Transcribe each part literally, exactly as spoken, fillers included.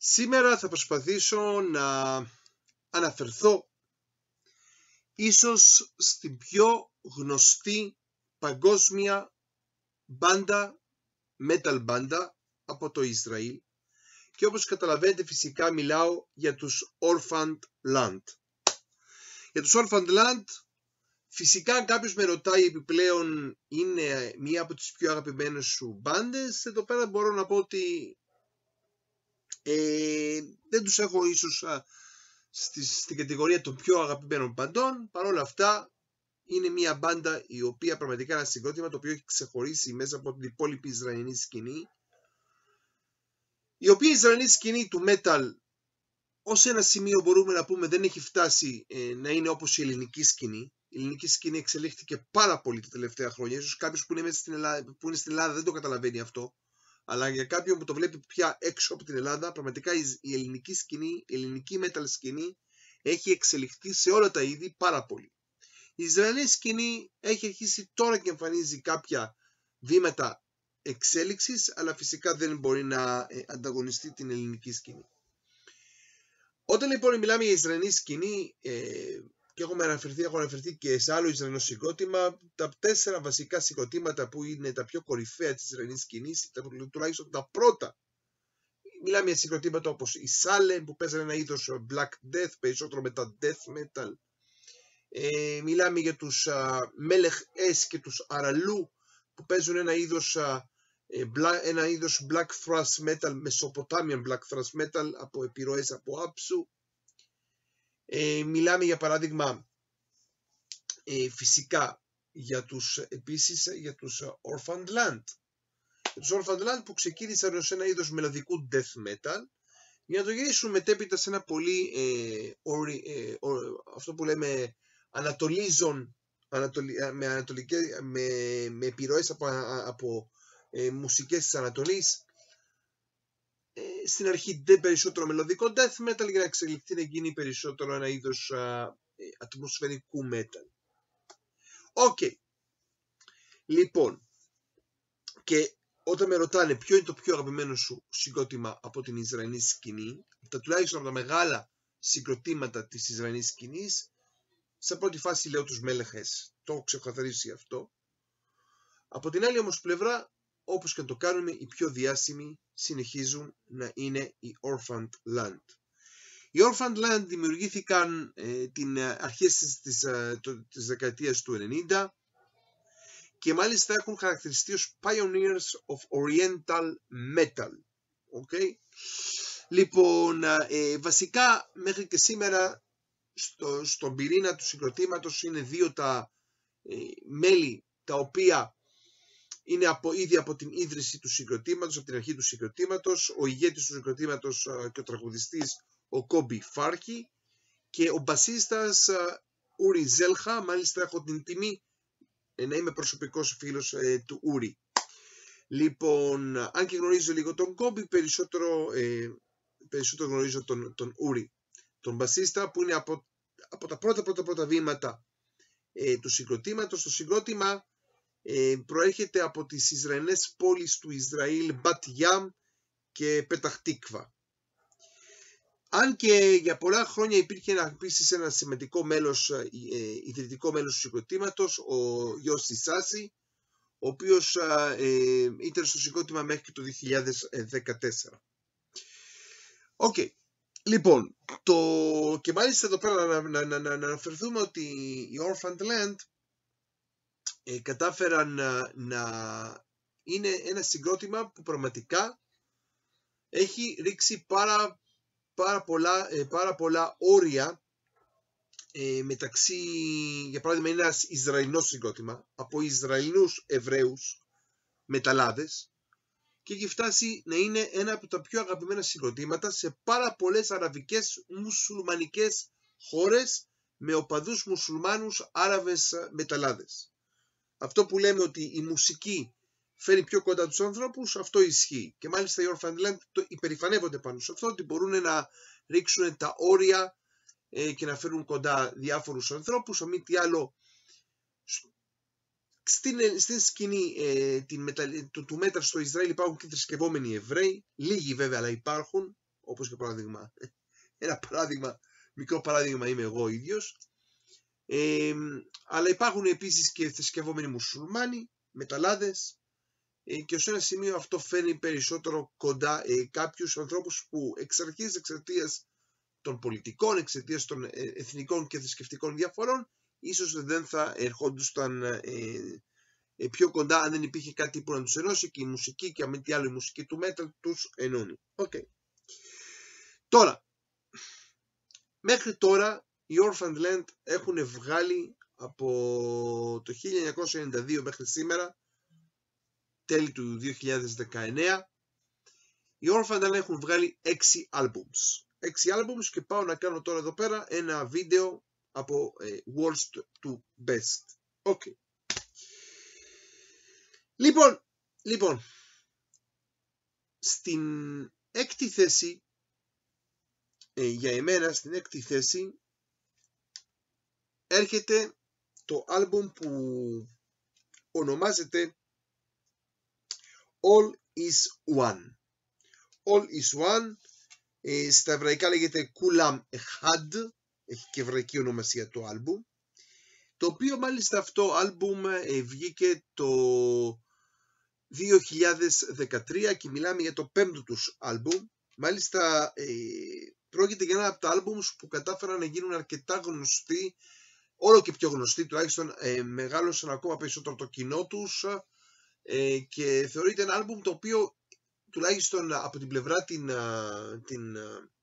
Σήμερα θα προσπαθήσω να αναφερθώ ίσως στην πιο γνωστή παγκόσμια μπάντα, metal μπάντα από το Ισραήλ, και όπως καταλαβαίνετε φυσικά μιλάω για τους Orphaned Land. Για τους Orphaned Land φυσικά κάποιος με ρωτάει επιπλέον είναι μία από τις πιο αγαπημένες σου μπάντες. Εδώ πέρα μπορώ να πω ότι ε, δεν τους έχω ίσως α, στη, στην κατηγορία των πιο αγαπημένων μπαντών. Παρ' όλα αυτά είναι μία μπάντα η οποία πραγματικά είναι ένα συγκρότημα το οποίο έχει ξεχωρίσει μέσα από την υπόλοιπη Ισραηλινή σκηνή, η οποία η Ισραηλινή σκηνή του metal ως ένα σημείο μπορούμε να πούμε δεν έχει φτάσει ε, να είναι όπως η ελληνική σκηνή. Η ελληνική σκηνή εξελίχθηκε πάρα πολύ τα τελευταία χρόνια. Ίσως κάποιος που είναι, μέσα στην Ελλάδα, που είναι στην Ελλάδα δεν το καταλαβαίνει αυτό. Αλλά για κάποιον που το βλέπει πια έξω από την Ελλάδα, πραγματικά η ελληνική σκηνή, η ελληνική metal σκηνή έχει εξελιχθεί σε όλα τα είδη πάρα πολύ. Η Ισραηλινή σκηνή έχει αρχίσει τώρα και εμφανίζει κάποια βήματα εξέλιξης, αλλά φυσικά δεν μπορεί να ανταγωνιστεί την ελληνική σκηνή. Όταν λοιπόν μιλάμε για Ισραηλινή σκηνή, ε, και έχουμε αναφερθεί, έχω αναφερθεί και σε άλλο Ισραηλινό συγκρότημα, τα τέσσερα βασικά συγκροτήματα που είναι τα πιο κορυφαία της Ισραηλινής σκηνής, τουλάχιστον τα πρώτα, μιλάμε για συγκροτήματα όπως η Salem που παίζανε ένα είδος Black Death, περισσότερο με τα Death Metal. Ε, μιλάμε για τους uh, Melech S και τους Aralou που παίζουν ένα είδος, uh, ένα είδος Black Thrash Metal, Mesopotamian Black Thrash Metal από επιρροές από άψου. Ε, μιλάμε για παράδειγμα ε, φυσικά για τους, επίσης για τους Orphaned Land. Για τους Orphaned Land που ξεκίνησαν ως ένα είδος μελωδικού death metal για να το γυρίσουν μετέπειτα σε ένα πολύ ε, ορι, ε, ο, αυτό που λέμε ανατολίζον, ανατολι, με, ανατολικές, με, με επιρροές από, από ε, μουσικές της Ανατολής. Ε, στην αρχή δεν περισσότερο μελωδικό death metal για να εξελιχθεί να γίνει περισσότερο ένα είδος α, ε, ατμοσφαιρικού metal. Οκ. Okay. Λοιπόν, και όταν με ρωτάνε ποιο είναι το πιο αγαπημένο σου συγκρότημα από την Ισραηλινή σκηνή, τα τουλάχιστον από τα μεγάλα συγκροτήματα της Ισραηλινής σκηνής, σε πρώτη φάση λέω τους Μέλεχες, το έχω ξεκαθαρίσει αυτό. Από την άλλη όμως πλευρά, όπως και να το κάνουμε, οι πιο διάσημοι συνεχίζουν να είναι οι Orphaned Land. Οι Orphaned Land δημιουργήθηκαν ε, την αρχές της, της, το, της δεκαετίας του ενενήντα και μάλιστα έχουν χαρακτηριστεί ως Pioneers of Oriental Metal. Okay? Λοιπόν, ε, βασικά μέχρι και σήμερα στο, στον πυρήνα του συγκροτήματος είναι δύο τα ε, μέλη τα οποία είναι από, ήδη από την ίδρυση του συγκροτήματος, από την αρχή του συγκροτήματος, ο ηγέτης του συγκροτήματος και ο τραγουδιστής ο Κόμπι Φάρκι και ο μπασίστας Ούρι Ζέλχα. Μάλιστα έχω την τιμή να είμαι προσωπικός φίλος ε, του Ούρι. Λοιπόν, αν και γνωρίζω λίγο τον Κόμπι, περισσότερο, ε, περισσότερο γνωρίζω τον, τον Ούρι, τον μπασίστα που είναι από, από τα πρώτα πρώτα πρώτα βήματα ε, του συγκροτήματος. Το συγκρότημα ε, προέρχεται από τις Ισραηλινές πόλεις του Ισραήλ, Μπατ Γιάμ και Πεταχ Τίκβα. Αν και για πολλά χρόνια υπήρχε επίσης ένα σημαντικό μέλος, ε, ιδρυτικό μέλος του συγκροτήματος, ο Γιώσι Σάση, ο οποίος ε, ήταν στο συγκρότημα μέχρι και το δύο χιλιάδες δεκατέσσερα. Οκ. Okay. Λοιπόν, το... και μάλιστα εδώ πέρα να, να, να, να αναφερθούμε ότι οι Orphaned Land ε, κατάφεραν να, να είναι ένα συγκρότημα που πραγματικά έχει ρίξει πάρα, πάρα, πολλά, ε, πάρα πολλά όρια ε, μεταξύ, για παράδειγμα είναι ένας Ισραηλινός συγκρότημα από Ισραηλινούς Εβραίους μεταλλάδες και έχει φτάσει να είναι ένα από τα πιο αγαπημένα συγκροτήματα σε πάρα πολλές αραβικές μουσουλμανικές χώρες με οπαδούς μουσουλμάνους Άραβες μεταλλάδες. Αυτό που λέμε ότι η μουσική φέρει πιο κοντά τους ανθρώπους, αυτό ισχύει. Και μάλιστα οι Orphaned Land το υπερηφανεύονται πάνω σε αυτό, ότι μπορούν να ρίξουν τα όρια ε, και να φέρουν κοντά διάφορους ανθρώπους. Αν μη τι άλλο, στην, στην σκηνή ε, την μετα, του, του μέτρα στο Ισραήλ υπάρχουν και θρησκευόμενοι Εβραίοι, λίγοι βέβαια αλλά υπάρχουν, όπως για παράδειγμα, ένα παράδειγμα, μικρό παράδειγμα είμαι εγώ ίδιος. Ε, αλλά υπάρχουν επίσης και θρησκευόμενοι μουσουλμάνοι, μεταλλάδες, ε, και ως ένα σημείο αυτό φέρνει περισσότερο κοντά ε, κάποιους ανθρώπους που εξ αρχής εξαιτίας των πολιτικών, εξαιτίας των εθνικών και θρησκευτικών διαφορών, ίσως δεν θα ερχόντουσαν ε, ε, πιο κοντά αν δεν υπήρχε κάτι που να τους ενώσει, και η μουσική και αν τι άλλο η μουσική του metal τους ενώνει. Okay. Τώρα, μέχρι τώρα οι Orphaned Land έχουν βγάλει από το χίλια εννιακόσια ενενήντα δύο μέχρι σήμερα, τέλη του δύο χιλιάδες δεκαεννέα, οι Orphaned Land έχουν βγάλει έξι albums. έξι albums και πάω να κάνω τώρα εδώ πέρα ένα βίντεο από ε, worst to best. Okay. Λοιπόν, λοιπόν, στην έκτη θέση, ε, για εμένα στην έκτη θέση, έρχεται το άλμπουμ που ονομάζεται All is One. All is One, ε, στα εβραϊκά λέγεται Kulam Echad, έχει και εβραϊκή ονομασία το άλμπουμ, το οποίο μάλιστα αυτό άλμπουμ ε, βγήκε το δύο χιλιάδες δεκατρία και μιλάμε για το πέμπτο τους άλμπουμ. Μάλιστα ε, πρόκειται για ένα από τα άλμπουμς που κατάφεραν να γίνουν αρκετά γνωστοί, όλο και πιο γνωστοί, τουλάχιστον ε, μεγάλωσαν ακόμα περισσότερο το κοινό τους, ε, και θεωρείται ένα άλμπουμ το οποίο τουλάχιστον από την πλευρά την, την,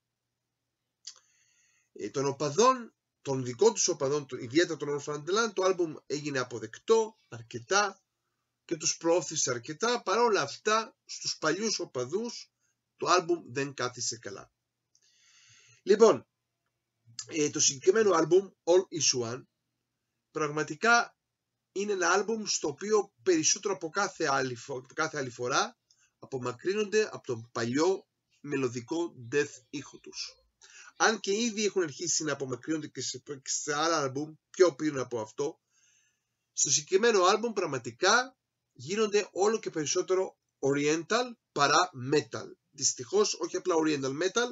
ε, των οπαδών, των δικών τους οπαδών, ιδιαίτερα των Orphaned Land, το άλμπουμ έγινε αποδεκτό αρκετά και τους προώθησε αρκετά. Παρόλα αυτά, στους παλιούς οπαδούς το άλμπουμ δεν κάθισε καλά. Λοιπόν, ε, το συγκεκριμένο άλμπουμ All is One πραγματικά είναι ένα άλμπουμ στο οποίο περισσότερο από κάθε άλλη, κάθε άλλη φορά απομακρύνονται από τον παλιό μελωδικό death ήχο τους. Αν και ήδη έχουν αρχίσει να απομακρύνονται και σε, και σε άλλα άλμπουμ πιο πριν από αυτό, στο συγκεκριμένο άλμπουμ πραγματικά γίνονται όλο και περισσότερο oriental παρά metal. Δυστυχώς όχι απλά oriental metal,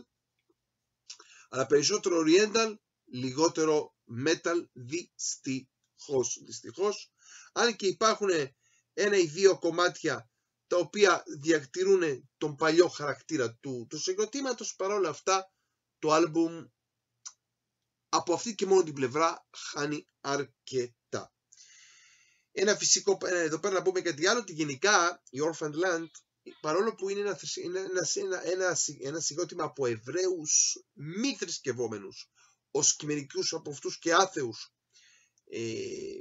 αλλά περισσότερο oriental, λιγότερο metal, δυστυχώς. Δυστυχώς. Αν και υπάρχουν ένα ή δύο κομμάτια τα οποία διατηρούν τον παλιό χαρακτήρα του, του συγκροτήματος, παρόλα αυτά το άλμπουμ από αυτή και μόνο την πλευρά χάνει αρκετά. Ένα φυσικό, εδώ πέρα να πούμε κάτι άλλο, ότι γενικά η Orphaned Land, παρόλο που είναι ένα, ένα, ένα, ένα, ένα συγκρότημα από Εβραίους μη θρησκευόμενους, ως και μερικούς από αυτούς και άθεους ε,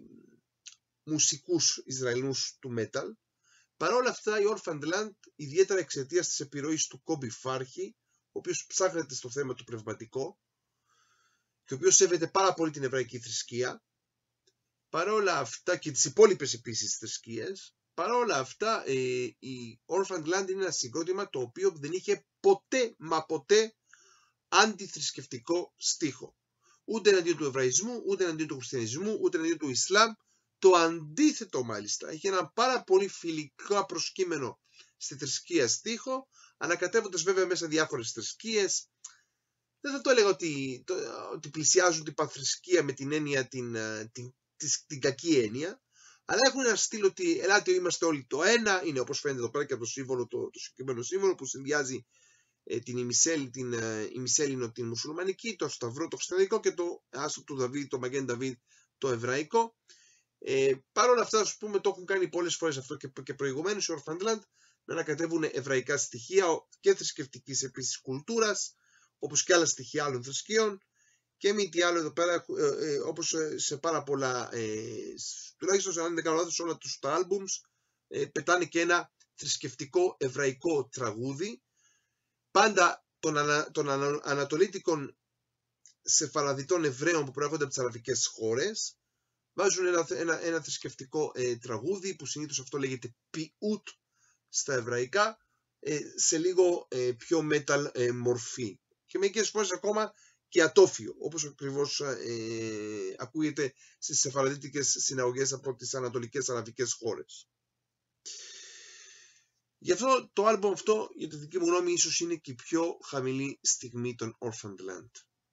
μουσικούς Ισραηλινούς του metal, παρόλα αυτά η Orphaned Land, ιδιαίτερα εξαιτίας της επιρροής του Κόμπι Φάρχη, ο οποίος ψάχνεται στο θέμα του πνευματικό και ο οποίος σέβεται πάρα πολύ την εβραϊκή θρησκεία, παρόλα αυτά και τις υπόλοιπες επίσης θρησκείες, παρόλα αυτά ε, η Orphaned Land είναι ένα συγκρότημα το οποίο δεν είχε ποτέ μα ποτέ αντιθρησκευτικό στίχο. Ούτε εναντίον του Εβραϊσμού, ούτε εναντίον του Χριστιανισμού, ούτε εναντίον του Ισλάμ. Το αντίθετο μάλιστα, είχε ένα πάρα πολύ φιλικό προσκύμενο στη θρησκεία στίχο, ανακατεύοντας βέβαια μέσα διάφορες θρησκείες. Δεν θα το έλεγα ότι, το, ότι πλησιάζουν την πανθρησκεία με την έννοια, την, την, την, την κακή έννοια, αλλά έχουν ένα στυλ ότι ελάτε είμαστε όλοι το ένα, είναι όπως φαίνεται εδώ πέρα και από το σύμβολο, το, το συγκεκριμένο σύμβολο που συνδυάζει ε, την ημισέλινο, την, ε, ημισέλινο, την μουσουλμανική, το σταυρό το χριστιανικό και το άστρο του Δαβίδ, το Μαγέν Δαβίδ το εβραϊκό. Ε, Παρ' όλα αυτά, ας πούμε, το έχουν κάνει πολλές φορές αυτό και, και προηγουμένως οι Orphaned Land να ανακατεύουν εβραϊκά στοιχεία και θρησκευτικής επίσης κουλτούρας, όπως και άλλα στοιχεία άλλων θρησκείων, και μη τι άλλο εδώ πέρα, ε, ε, όπως σε πάρα πολλά, ε, τουλάχιστον αν δεν κάνω λάθος, όλα τους τα albums, ε, πετάνε και ένα θρησκευτικό εβραϊκό τραγούδι, πάντα των, ανα, των ανα, ανατολίτικων σεφαραδιτών Εβραίων που προέρχονται από τις αραβικές χώρες. Βάζουν ένα, ένα, ένα θρησκευτικό ε, τραγούδι που συνήθως αυτό λέγεται πιούτ στα εβραϊκά, ε, σε λίγο ε, πιο metal ε, μορφή και μερικές φορές ακόμα και ατόφιο, όπως ακριβώς ε, ακούγεται στις σεφαραδίτικες συναγωγές από τις ανατολικές αραβικές χώρες. Γι' αυτό το άλμπομ αυτό, για τη δική μου γνώμη, ίσως είναι και η πιο χαμηλή στιγμή των Orphaned Land.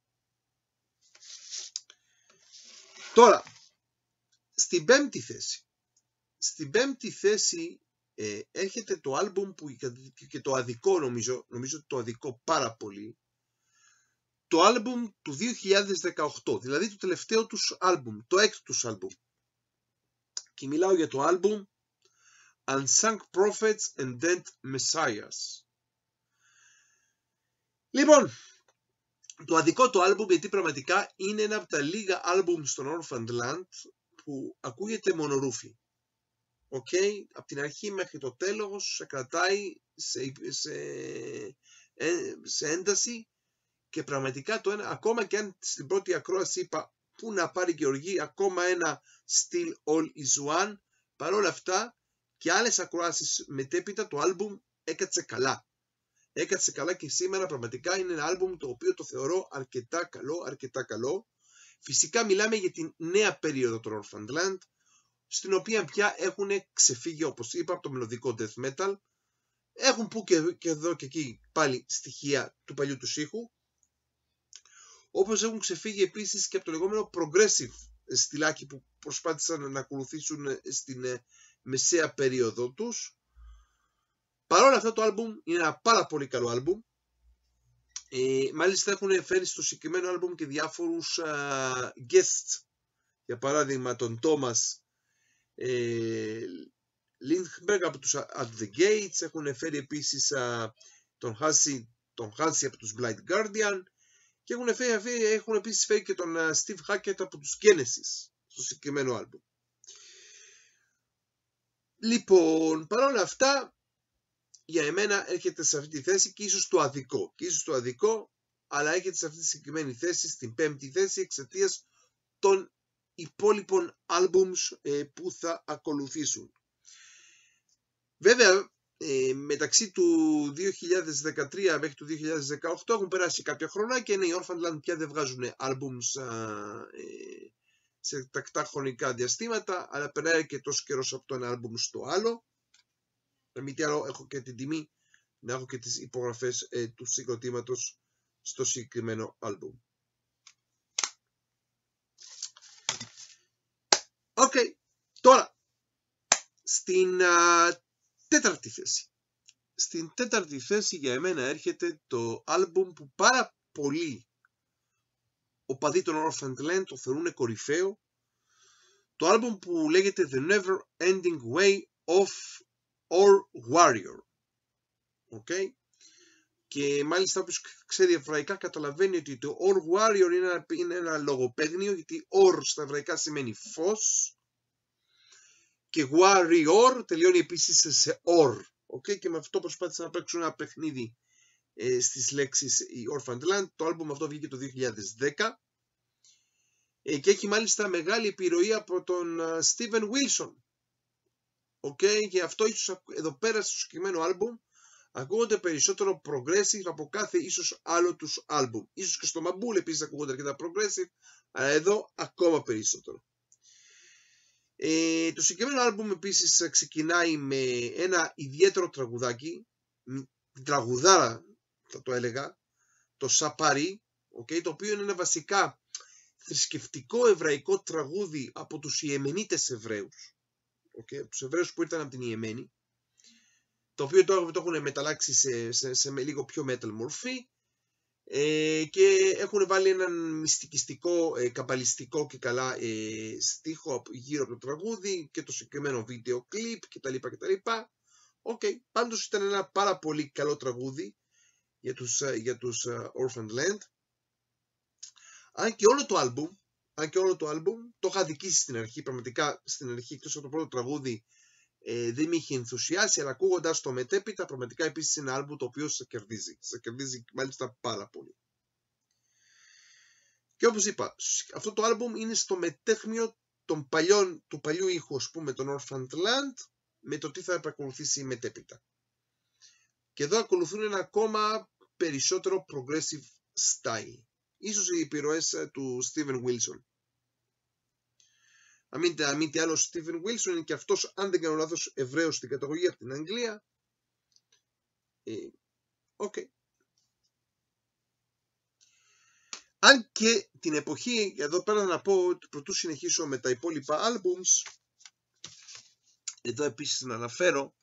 Τώρα, στην πέμπτη θέση. Στην πέμπτη θέση ε, έρχεται το άλμπουμ που και το αδικό νομίζω, νομίζω ότι το αδικό πάρα πολύ, το άλμπουμ του δύο χιλιάδες δεκαοκτώ, δηλαδή το τελευταίο τους άλμπουμ, το έκτο τους άλμπουμ. Και μιλάω για το άλμπουμ Unsung Prophets and Dead Messiahs. Λοιπόν, το αδικό το άλμπουμ, γιατί πραγματικά είναι ένα από τα λίγα άλμπουμ στον Orphaned Land που ακούγεται μονορούφι. Οκ, okay, από την αρχή μέχρι το τέλος σε κρατάει σε, σε, σε ένταση και πραγματικά το ένα, ακόμα και αν στην πρώτη ακρόαση είπα πού να πάρει Γεωργή, ακόμα ένα Still All Is One, παρόλα αυτά και άλλες ακροάσεις μετέπειτα το άλμπουμ έκατσε καλά. Έκατσε καλά και σήμερα πραγματικά είναι ένα άλμπουμ το οποίο το θεωρώ αρκετά καλό, αρκετά καλό. Φυσικά μιλάμε για την νέα περίοδο των Orphaned Land, στην οποία πια έχουν ξεφύγει, όπως είπα, από το μελωδικό death metal. Έχουν που και, και εδώ και εκεί πάλι στοιχεία του παλιού του ήχου. Όπως έχουν ξεφύγει επίσης και από το λεγόμενο progressive στυλάκι που προσπάθησαν να ακολουθήσουν στην μεσαία περίοδο τους. Παρ' όλα αυτά το άλμπουμ είναι ένα πάρα πολύ καλό άλμπουμ. Ε, μάλιστα έχουν φέρει στο συγκεκριμένο άλμπουμ και διάφορους uh, guests. Για παράδειγμα τον Thomas ε, Lindbergh από τους At The Gates. Έχουν φέρει επίσης uh, τον Hansi, τον Hansi από τους Blind Guardian. Και έχουν, φέρει, έχουν επίσης φέρει και τον uh, Steve Hackett από τους Genesis στο συγκεκριμένο άλμπουμ. Λοιπόν, παρόλα αυτά, για εμένα έρχεται σε αυτή τη θέση και ίσως το αδικό. Και ίσως το αδικό, αλλά έρχεται σε αυτή τη συγκεκριμένη θέση, στην πέμπτη θέση, εξαιτίας των υπόλοιπων άλμπουμς ε, που θα ακολουθήσουν. Βέβαια, ε, μεταξύ του δύο χιλιάδες δεκατρία μέχρι του δύο χιλιάδες δεκαοκτώ έχουν περάσει κάποια χρόνια και είναι οι Orphaned Land πια δεν βγάζουν άλμπουμς ε, σε τακτά χρονικά διαστήματα, αλλά περνάει και τόσο καιρός από το ένα άλμπουμ στο άλλο. Μη τι άλλο, έχω και την τιμή να έχω και τις υπογραφές ε, του συγκροτήματος στο συγκεκριμένο άλμπουμ. Οκ, okay. Τώρα στην α, τέταρτη θέση. Στην τέταρτη θέση για εμένα έρχεται το άλμπουμ που πάρα πολλοί οπαδοί των Orphaned Land το θεωρούν κορυφαίο. Το άλμπουμ που λέγεται The Never Ending Way of Or Warrior. Okay. Και μάλιστα όποιος ξέρει εβραϊκά καταλαβαίνει ότι το Or Warrior είναι ένα, είναι ένα λογοπαίγνιο, γιατί Or στα εβραϊκά σημαίνει φως και Warrior τελειώνει επίσης σε Or. Okay. Και με αυτό προσπάθησαν να παίξουν ένα παιχνίδι ε, στις λέξεις η Orphaned Land. Το άλμπουμ αυτό βγήκε το δύο χιλιάδες δέκα ε, και έχει μάλιστα μεγάλη επιρροή από τον uh, Steven Wilson. Okay, και αυτό ίσως εδώ πέρα στο συγκεκριμένο άλμπουμ ακούγονται περισσότερο progressive από κάθε ίσως άλλο τους άλμπουμ. Ίσως και στο Μαμπούλ επίσης ακούγονται αρκετά progressive, αλλά εδώ ακόμα περισσότερο. Ε, το συγκεκριμένο άλμπουμ επίσης ξεκινάει με ένα ιδιαίτερο τραγουδάκι, τραγουδάρα θα το έλεγα, το Σαπάρι, okay, το οποίο είναι ένα βασικά θρησκευτικό εβραϊκό τραγούδι από τους Ιεμενίτες Εβραίους. Okay, τους Εβραίους που ήρθαν από την Ιεμένη, το οποίο τώρα το έχουν μεταλλάξει σε, σε, σε με λίγο πιο metal μορφή ε, και έχουν βάλει έναν μυστικιστικό, ε, καμπαλιστικό και καλά ε, στίχο γύρω από το τραγούδι και το συγκεκριμένο βίντεο κλιπ κτλ. κτλ. Okay, πάντως ήταν ένα πάρα πολύ καλό τραγούδι για τους, για τους uh, Orphaned Land. Αν και όλο το άλμπουμ Αν και όλο το άλμπουμ το είχα αδικήσει στην αρχή, πραγματικά στην αρχή εκτός από το πρώτο τραγούδι ε, δεν με είχε ενθουσιάσει, αλλά ακούγοντας το μετέπειτα πραγματικά επίσης είναι ένα άλμπουμ το οποίο σε κερδίζει, σε κερδίζει μάλιστα πάρα πολύ. Και όπως είπα, αυτό το άλμπουμ είναι στο μετέχμιο των παλιών, του παλιού ήχου, ας πούμε, των Orphaned Land, με το τι θα επακολουθήσει μετέπειτα. Και εδώ ακολουθούν ένα ακόμα περισσότερο progressive style. Ίσως οι επιρροές του Steven Wilson. Αν μην, μην τι άλλο, ο Steven Wilson είναι και αυτός, αν δεν κάνω λάθος, Εβραίος στην καταγωγή από την Αγγλία. Ε, okay. Αν και την εποχή, εδώ πέρα να πω ότι πρωτού συνεχίσω με τα υπόλοιπα albums, εδώ επίσης να αναφέρω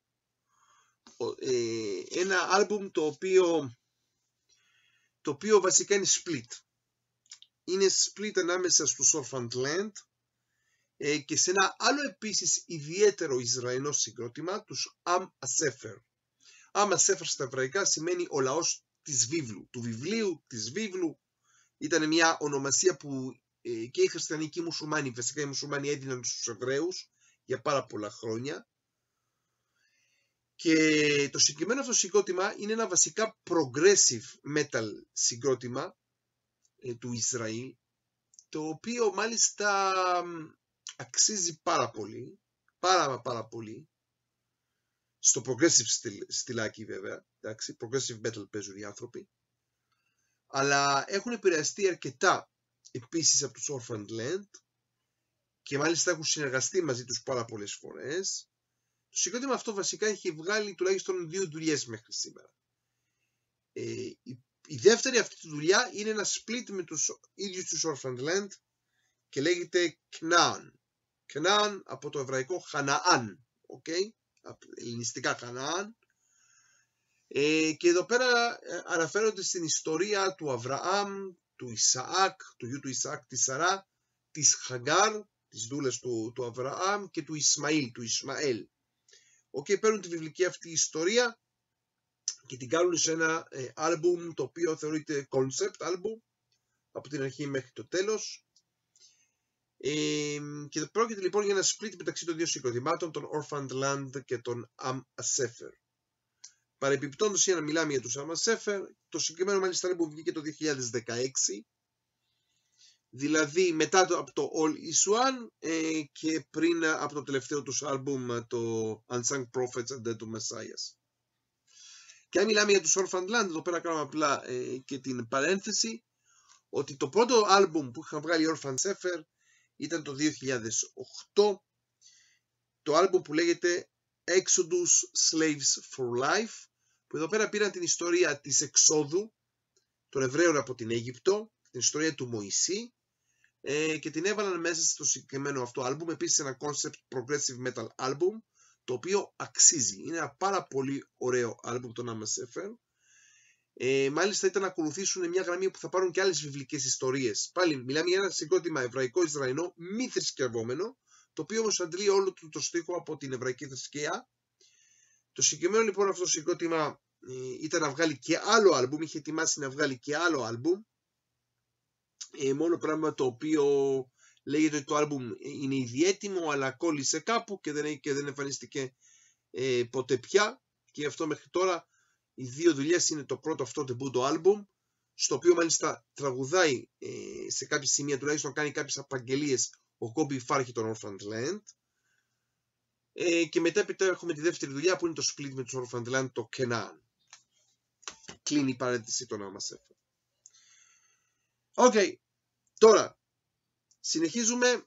ε, ένα album το οποίο, το οποίο βασικά είναι split. Είναι split ανάμεσα στους Orphaned Land ε, και σε ένα άλλο επίσης ιδιαίτερο Ισραηλινό συγκρότημα, τους Am HaSefer. Am HaSefer στα εβραϊκά σημαίνει ο λαός της βίβλου, του βιβλίου, της βίβλου. Ήταν μια ονομασία που ε, και οι χριστιανοί και οι μουσουλμάνοι, βασικά οι μουσουλμάνοι έδιναν στους Εβραίους για πάρα πολλά χρόνια. Και το συγκεκριμένο αυτό συγκρότημα είναι ένα βασικά progressive metal συγκρότημα ε, του Ισραήλ, το οποίο μάλιστα αξίζει πάρα πολύ, πάρα πάρα πολύ, στο progressive στυλ, στυλάκι βέβαια, εντάξει, progressive metal παίζουν οι άνθρωποι, αλλά έχουν επηρεαστεί αρκετά επίσης από τους Orphaned Land και μάλιστα έχουν συνεργαστεί μαζί τους πάρα πολλές φορές. Το συγκρότημα αυτό βασικά έχει βγάλει τουλάχιστον δύο δουλειές μέχρι σήμερα. Ε, η, η δεύτερη αυτή τη δουλειά είναι ένα split με τους ίδιους τους Orphaned Land και λέγεται Knaan. Knaan από το εβραϊκό Χαναάν, okay? Ελληνιστικά Χαναάν. Ε, και εδώ πέρα ε, αναφέρονται στην ιστορία του Αβραάμ, του Ισαάκ, του γιου του Ισαάκ, της Σαρά, της Χαγκάρ, της δούλας του, του Αβραάμ και του Ισμαήλ, του Ισμαέλ. Okay, παίρνουν τη βιβλική αυτή ιστορία και την κάνουν σε ένα ε, άλμπουμ το οποίο θεωρείται concept album από την αρχή μέχρι το τέλος. Ε, και πρόκειται λοιπόν για ένα split μεταξύ των δύο συγκροτημάτων, των Orphaned Land και των Am HaSefer. Παρεπιπτόντως, για να μιλάμε για τους Am HaSefer, το συγκεκριμένο μάλιστα album βγήκε το δύο χιλιάδες δεκαέξι, δηλαδή μετά το, από το All Is One ε, και πριν από το τελευταίο τους άλμπουμ, το Unsung Prophets and Dead of Messiah. Και αν μιλάμε για τους Orphaned Land, εδώ πέρα κάνουμε απλά ε, και την παρένθεση ότι το πρώτο άλμπουμ που είχαν βγάλει οι Orphaned HaSefer ήταν το δύο χιλιάδες οκτώ, το άλμπουμ που λέγεται Exodus Slaves for Life, που εδώ πέρα πήραν την ιστορία της εξόδου των Εβραίων από την Αίγυπτο, την ιστορία του Μωυσή, ε, και την έβαλαν μέσα στο συγκεκριμένο αυτό άλμπουμ, επίσης ένα concept progressive metal album, το οποίο αξίζει. Είναι ένα πάρα πολύ ωραίο άλμπουμ των Am HaSefer. Ε, μάλιστα ήταν να ακολουθήσουν μια γραμμή που θα πάρουν και άλλες βιβλικές ιστορίες. Πάλι μιλάμε για ένα συγκρότημα εβραϊκό-ισραηλινό, μη θρησκευόμενο, το οποίο όμως αντλεί όλο το, το στίχο από την εβραϊκή θρησκεία. Το συγκεκριμένο λοιπόν αυτό το συγκρότημα ε, ήταν να βγάλει και άλλο άλμπουμ, είχε ετοιμάσει να βγάλει και άλλο άλμπουμ. Ε, μόνο πράγμα το οποίο λέγεται ότι το άλμπουμ είναι ήδη έτοιμο, αλλά κόλλησε κάπου και δεν, και δεν εμφανίστηκε ε, ποτέ πια. Και αυτό μέχρι τώρα οι δύο δουλειές είναι το πρώτο αυτό τεμπούτο άλμπουμ, στο οποίο μάλιστα τραγουδάει ε, σε κάποια σημεία, τουλάχιστον κάνει κάποιες απαγγελίες, ο Κόμπι Φάρχη των Orphaned Land. Ε, και μετά έχουμε τη δεύτερη δουλειά που είναι το split με τους Orphaned Land, το Knaan. Κλείνει η παρένθεση των Am HaSefer. Οκ, okay. Τώρα συνεχίζουμε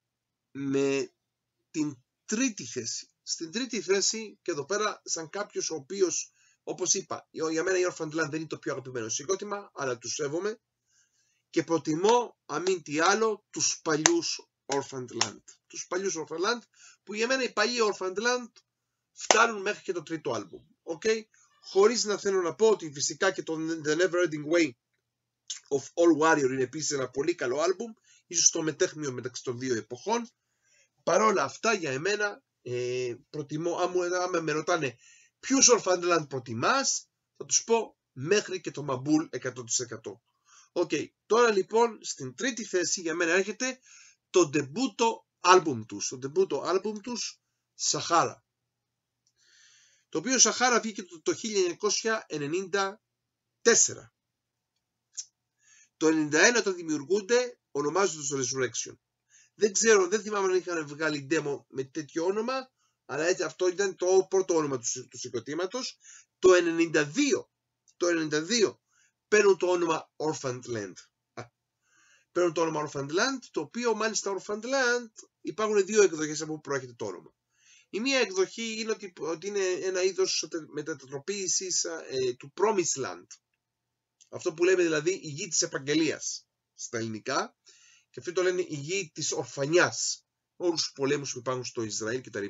με την τρίτη θέση. Στην τρίτη θέση, και εδώ πέρα σαν κάποιος ο οποίος, όπως είπα, για μένα η Orphaned Land δεν είναι το πιο αγαπημένο συγκρότημα, αλλά τους σέβομαι και προτιμώ αμήν τι άλλο τους παλιούς Orphaned Land. Τους παλιούς Orphaned Land, που για μένα οι παλιοί Orphaned Land φτάνουν μέχρι και το τρίτο άλμπουμ. Okay? Χωρίς να θέλω να πω ότι φυσικά και το The Never Ending Way of All Warrior είναι επίσης ένα πολύ καλό άλμπουμ, ίσως το μετέχμιο μεταξύ των δύο εποχών. Παρόλα αυτά για εμένα ε, προτιμώ, άμα με ρωτάνε ποιους Orphaned Land προτιμάς, θα τους πω μέχρι και το Μαμπούλ εκατό τοις εκατό. Okay. Τώρα λοιπόν στην τρίτη θέση για μένα έρχεται το ντεμπούτο άλμπουμ τους, το ντεμπούτο άλμπουμ τους Σαχάρα, το οποίο Σαχάρα βγήκε το χίλια εννιακόσια ενενήντα τέσσερα. Το ενενήντα ένα όταν δημιουργούνται ονομάζονται το Resurrection. Δεν ξέρω, δεν θυμάμαι αν είχαν βγάλει demo με τέτοιο όνομα, αλλά έτσι αυτό ήταν το πρώτο όνομα του, του συγκροτήματος. Το ενενήντα δύο, το ενενήντα δύο παίρνουν το όνομα Orphaned Land. Α, παίρνουν το όνομα Orphaned Land, το οποίο μάλιστα Orphaned Land υπάρχουν δύο εκδοχές από που προέρχεται το όνομα. Η μία εκδοχή είναι ότι, ότι είναι ένα είδος μετατροποποίησης ε, του Promised Land. Αυτό που λέμε δηλαδή η γη της επαγγελίας στα ελληνικά, και αυτοί το λένε η γη της ορφανιάς, όλους τους πολέμους που υπάρχουν στο Ισραήλ κτλ.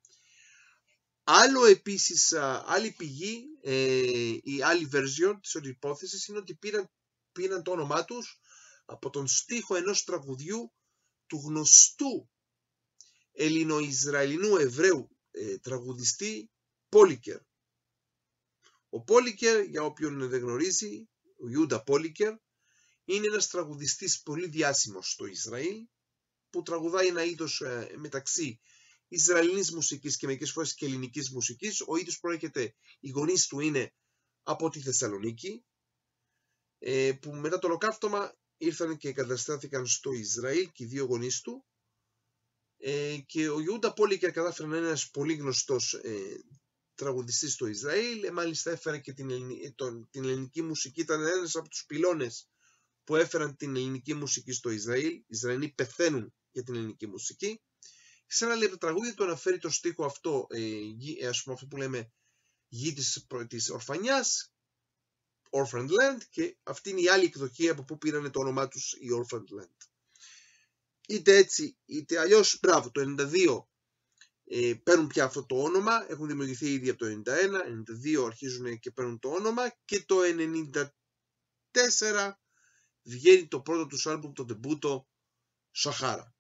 Άλλο επίσης, άλλη πηγή, ε, η άλλη version της υπόθεσης είναι ότι πήραν, πήραν το όνομά τους από τον στίχο ενός τραγουδιού του γνωστού Ελληνοϊσραηλινού Εβραίου ε, τραγουδιστή Πόλικερ. Ο Πόλικερ, για όποιον δεν γνωρίζει, ο Ιούντα Πόλικερ, είναι ένας τραγουδιστής πολύ διάσημος στο Ισραήλ, που τραγουδάει ένα είδος ε, μεταξύ Ισραηλινής μουσικής και μερικές φορές και ελληνικής μουσικής. Ο ίδιος προέρχεται, οι γονείς του είναι από τη Θεσσαλονίκη, ε, που μετά το ολοκαύτωμα ήρθαν και εγκαταστάθηκαν στο Ισραήλ και οι δύο γονείς του, ε, και ο Ιούντα Πόλικερ κατάφερε να είναι ένας πολύ γνωστός ε, τραγουδιστής στο Ισραήλ, ε, μάλιστα έφερε και την, ελληνική, τον, την ελληνική μουσική, ήταν ένας από τους πυλώνες που έφεραν την ελληνική μουσική στο Ισραήλ. Οι Ισραηλοί πεθαίνουν για την ελληνική μουσική. Σε ένα από τα τραγούδια του αναφέρει το στίχο αυτό, ε, ας πούμε αυτό που λέμε γη της, της ορφανιάς, Orphaned Land, και αυτή είναι η άλλη εκδοχή από που πήρανε το όνομά τους η Orphaned Land. Είτε έτσι είτε αλλιώς, μπράβο, το ενενήντα δύο ε, παίρνουν πια αυτό το όνομα, έχουν δημιουργηθεί ήδη από το ενενήντα ένα, ενενήντα δύο αρχίζουν και παίρνουν το όνομα, και το ενενήντα τέσσερα βγαίνει το πρώτο τους άλμπουμ, το ντεμπούτο Σαχάρα.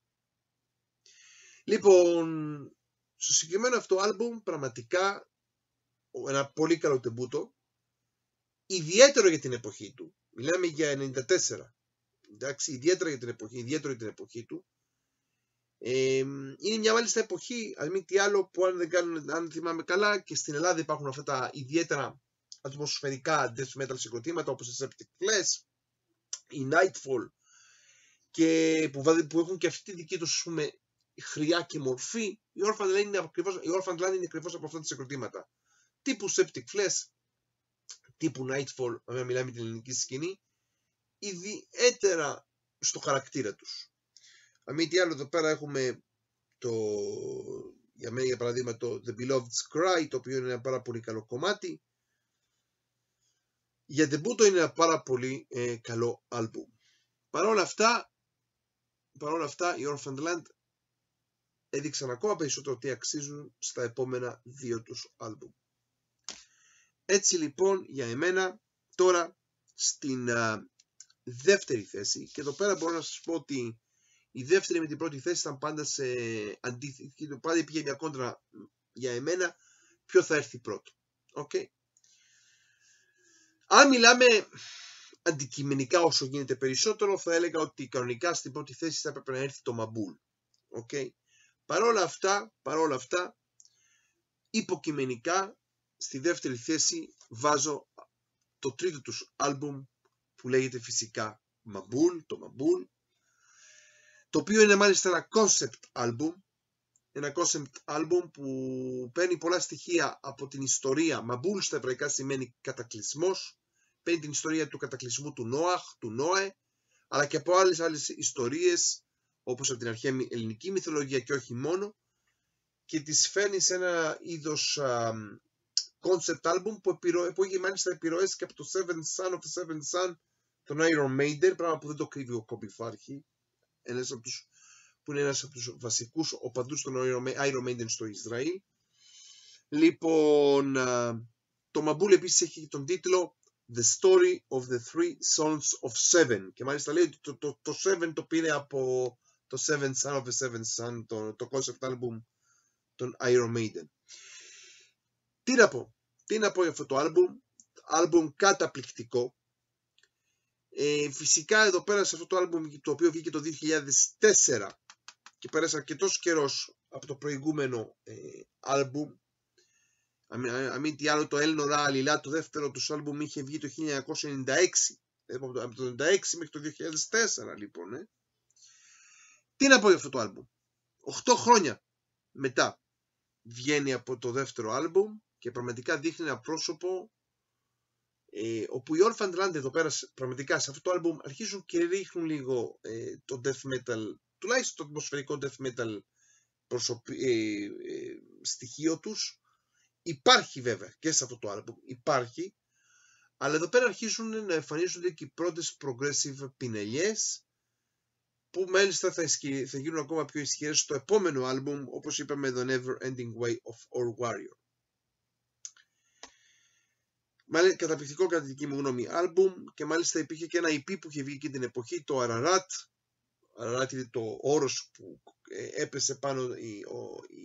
Λοιπόν, στο συγκεκριμένο αυτό άλμπουμ, πραγματικά ένα πολύ καλό ντεμπούτο, ιδιαίτερο για την εποχή του. Μιλάμε για ενενήντα τέσσερα, εντάξει, ιδιαίτερα για την εποχή, ιδιαίτερο για την εποχή του. Ε, είναι μια μάλιστα εποχή, αν μη τι άλλο, που αν δεν κάνουν, αν θυμάμαι καλά, και στην Ελλάδα υπάρχουν αυτά τα ιδιαίτερα ατμοσφαιρικά death metal συγκροτήματα, όπως η Septic Flesh, η Nightfall, και που, που έχουν και αυτή τη δική τους, ας πούμε, χρειά και μορφή. Η Orphaned Land είναι ακριβώς, η Orphaned Land είναι ακριβώς από αυτά τα συγκροτήματα. Τύπου Septic Flesh, τύπου Nightfall, αν μιλάμε την ελληνική σκηνή, ιδιαίτερα στο χαρακτήρα τους. Αν μη τι άλλο, εδώ πέρα έχουμε το, για μένα για παράδειγμα, το The Beloved's Cry, το οποίο είναι ένα πάρα πολύ καλό κομμάτι. Για ντεμπούτο είναι ένα πάρα πολύ ε, καλό άλμπουμ. Παρ' όλα αυτά, παρ' όλα αυτά, οι Orphaned Land έδειξαν ακόμα περισσότερο τι αξίζουν στα επόμενα δύο τους άλμπουμ. Έτσι λοιπόν, για εμένα, τώρα στην α, δεύτερη θέση, και εδώ πέρα μπορώ να σας πω ότι η δεύτερη με την πρώτη θέση ήταν πάντα σε αντίθεση, πάντα πήγε μια κόντρα για εμένα, ποιο θα έρθει πρώτο. Okay. Αν μιλάμε αντικειμενικά όσο γίνεται περισσότερο, θα έλεγα ότι κανονικά στην πρώτη θέση θα έπρεπε να έρθει το Μαμπούλ. Okay. Παρόλα αυτά, παρόλα αυτά, υποκειμενικά, στη δεύτερη θέση βάζω το τρίτο τους άλμπουμ, που λέγεται φυσικά Μαμπούλ, το Μαμπούλ, το οποίο είναι μάλιστα ένα concept album, ένα concept album που παίρνει πολλά στοιχεία από την ιστορία. Μαμπούλ στα εβραϊκά σημαίνει κατακλυσμός, παίρνει την ιστορία του κατακλυσμού του Νόαχ, του Νόε, αλλά και από άλλες άλλες ιστορίες, όπως από την αρχαία ελληνική μυθολογία και όχι μόνο, και τις φέρνει σε ένα είδος α, concept album που, επιρροέ, που έχει μάλιστα επιρροές και από το Seventh Son of the Seventh Son, τον Iron Maiden, πράγμα που δεν το κρύβει ο Κόμπι Φάρχη, ένας από τους, που είναι ένας από τους βασικούς οπαδούς των Iron Maiden στο Ισραήλ. Λοιπόν, το Μαμπούλ επίσης έχει τον τίτλο The Story of the Three Sons of Seven, και μάλιστα λέει ότι το, το, το Seven το πήρε από το Seventh Son of the Seventh Son, το, το concept album των Iron Maiden. Τι να πω, τι να πω για αυτό το album, album καταπληκτικό. Ε, φυσικά εδώ πέρα σε αυτό το album, το οποίο βγήκε το δύο χιλιάδες τέσσερα και πέρασε αρκετός καιρός από το προηγούμενο ε, album. Αν μη τι άλλο, το Elnor Alila, το δεύτερο του album, είχε βγει το χίλια εννιακόσια ενενήντα έξι, από το ενενήντα έξι μέχρι το δύο χιλιάδες τέσσερα λοιπόν. Ε. Τι να πω για αυτό το album, οκτώ χρόνια μετά βγαίνει από το δεύτερο album και πραγματικά δείχνει ένα πρόσωπο Ε, όπου οι Orphaned Land εδώ πέρα πραγματικά σε αυτό το άλμπουμ αρχίζουν και ρίχνουν λίγο ε, το death metal, τουλάχιστον το ατμοσφαιρικό death metal προσωπι... ε, ε, στοιχείο τους. Υπάρχει βέβαια και σε αυτό το άλμπουμ, υπάρχει, αλλά εδώ πέρα αρχίζουν να εμφανίζονται και οι πρώτες progressive πινελιές, που μάλιστα θα, ισχυ... θα γίνουν ακόμα πιο ισχυρές στο επόμενο άλμπουμ, όπως είπαμε, The Never Ending Way of Our Warrior. Μάλιστα, καταπληκτικό κατά τη δική μου γνώμη άλμπουμ, και μάλιστα υπήρχε και ένα ι πι που είχε βγει και την εποχή, το Ararat. Ararat είναι το όρος που έπεσε πάνω η, ο, η,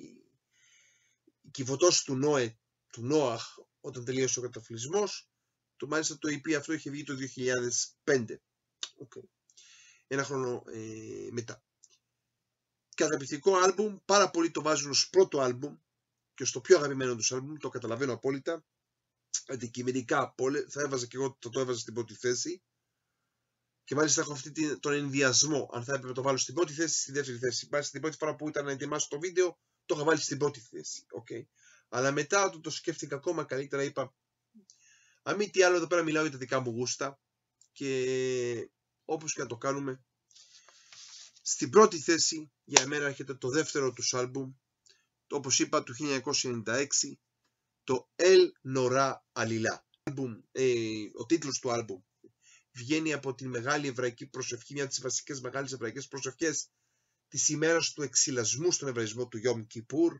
η κυβωτός του Νόε, του Νόαχ, όταν τελείωσε ο καταφλισμός. Το μάλιστα το ι πι αυτό είχε βγει το δύο χιλιάδες πέντε. Okay. Ένα χρόνο ε, μετά. Καταπληκτικό άλμπουμ, πάρα πολλοί το βάζουν ως πρώτο άλμπουμ και στο πιο αγαπημένο τους άλμπουμ, το καταλαβαίνω απόλυτα. Αντικειμενικά θα έβαζα και εγώ, θα το έβαζα στην πρώτη θέση, και μάλιστα έχω αυτή τον ενδιασμό αν θα έπρεπε να το βάλω στην πρώτη θέση ή στη δεύτερη θέση. Μάλιστα την πρώτη φορά που ήταν να ετοιμάσω το βίντεο το είχα βάλει στην πρώτη θέση, okay. Αλλά μετά όταν το σκέφτηκα ακόμα καλύτερα είπα, αν μη τι άλλο, εδώ πέρα μιλάω για τα δικά μου γούστα, και όπως και να το κάνουμε, στην πρώτη θέση για μένα έρχεται το δεύτερο τους άλμπουμ, το, όπως είπα, του χίλια εννιακόσια ενενήντα έξι, το El Nora Alila. Ε, ο τίτλος του άλμπουμ βγαίνει από την μεγάλη εβραϊκή προσευχή, μια από τις βασικές μεγάλες εβραϊκές προσευχές της ημέρας του εξυλασμού στον εβραϊσμό, του Yom Kippur,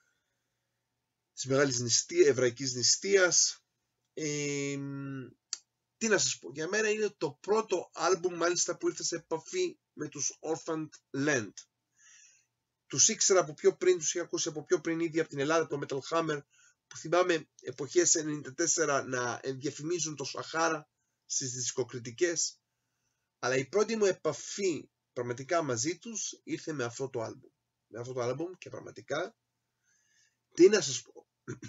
της μεγάλης νηστεία, εβραϊκής νηστείας. Ε, τι να σας πω, για μένα είναι το πρώτο άλμπουμ μάλιστα που ήρθε σε επαφή με τους Orphaned Land. Τους ήξερα από πιο πριν, τους είχα ακούσει από πιο πριν ήδη από την Ελλάδα, το Metal Hammer, που θυμάμαι εποχές ενενήντα τέσσερα να διαφημίζουν το Σαχάρα στις δισκοκριτικές, αλλά η πρώτη μου επαφή πραγματικά μαζί τους ήρθε με αυτό το άλμπουμ. Με αυτό το άλμπουμ, και πραγματικά, τι να σας πω,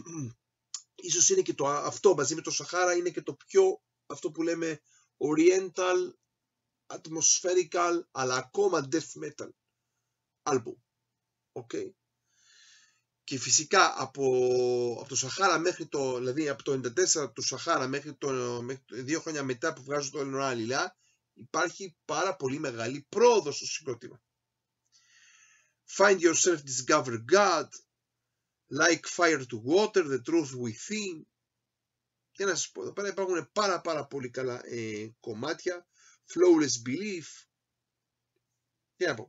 ίσως είναι και το, αυτό μαζί με το Σαχάρα είναι και το πιο, αυτό που λέμε oriental, atmospherical, αλλά ακόμα death metal άλμπουμ. Okay. Και φυσικά από, από το Σαχάρα μέχρι το, δηλαδή από το ενενήντα τέσσερα του Σαχάρα μέχρι το, μέχρι το δύο χρόνια μετά που βγάζω το El Nora Alila, υπάρχει πάρα πολύ μεγάλη πρόοδος στο συγκρότημα. Find yourself, discover God, like fire to water, the truth within. Και να σας πω, εδώ πέρα υπάρχουν πάρα πάρα πολύ καλά ε, κομμάτια. Flawless belief. Τι να πω.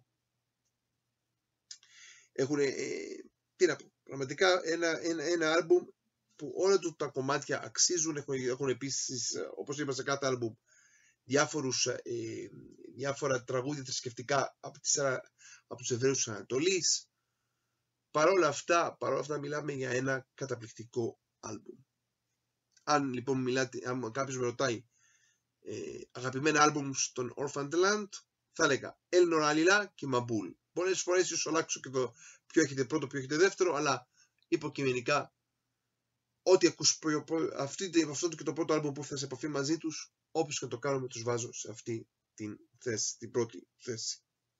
Έχουν, ε, τι να πω, πραγματικά ένα, ένα, ένα άλμπουμ που όλα του τα κομμάτια αξίζουν. Έχουν, έχουν επίσης, όπως είπα, σε κάθε άλμπουμ διάφορους, ε, διάφορα τραγούδια θρησκευτικά από, τις, από τους Εβραίους της Ανατολής. Παρόλα αυτά, παρόλα αυτά μιλάμε για ένα καταπληκτικό άλμπουμ. Αν λοιπόν μιλάτε, αν κάποιος με ρωτάει ε, αγαπημένα άλμπουμ στον Orphaned Land, θα έλεγα El Nora Alila και Mabul. Πολλές φορές ίσως αλλάξω και το ποιο έχετε πρώτο, ποιο έχετε δεύτερο, αλλά υποκειμενικά ό,τι ακούς αυτή, αυτό και το πρώτο άλμπουμ που ήρθα σε επαφή μαζί τους, όπως και το κάνουμε, τους βάζω σε αυτή την θέση, την πρώτη θέση.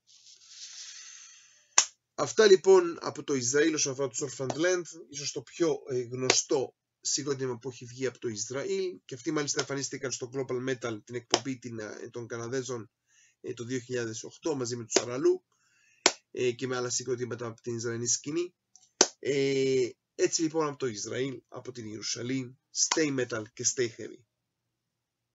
Αυτά λοιπόν από το Ισραήλ όσον αφορά τους Orphaned Land, ίσως το πιο ε, γνωστό συγκρότημα που έχει βγει από το Ισραήλ, και αυτοί μάλιστα εμφανίστηκαν στο Global Metal, την εκπομπή την, των Καναδέζων, ε, το δύο χιλιάδες οκτώ μαζί με τους Αραλού ε, και με άλλα συγκροτήματα από την Ισραηλινή σκηνή. Ε, έτσι λοιπόν από το Ισραήλ, από την Ιερουσαλήμ, stay metal και stay heavy.